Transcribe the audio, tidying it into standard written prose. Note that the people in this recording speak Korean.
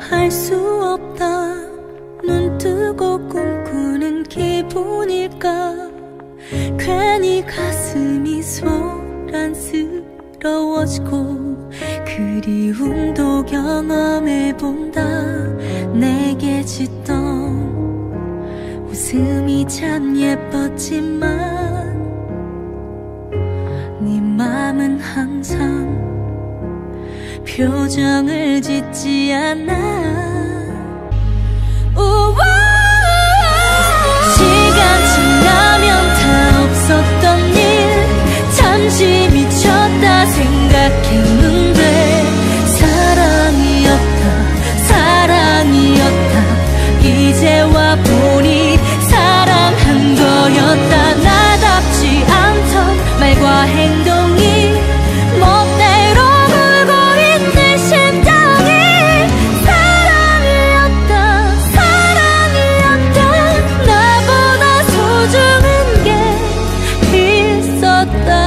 알 수 없다. 눈 뜨고 꿈꾸는 기분일까. 괜히 가슴이 소란스러워지고 그리움도 경험해본다. 내게 짓던 웃음이 참 예뻤지만 네 맘은 항상 표정을 짓지 않아. 시간 지나면 다 없었던 일 잠시 미쳤다 생각했는데 사랑이었다 이제 와보니 사랑한 거였다. 나답지 않던 말과 행동이 멋대로 굴고 있는 심장이 사랑이었다 나보다 소중한 게 있었다.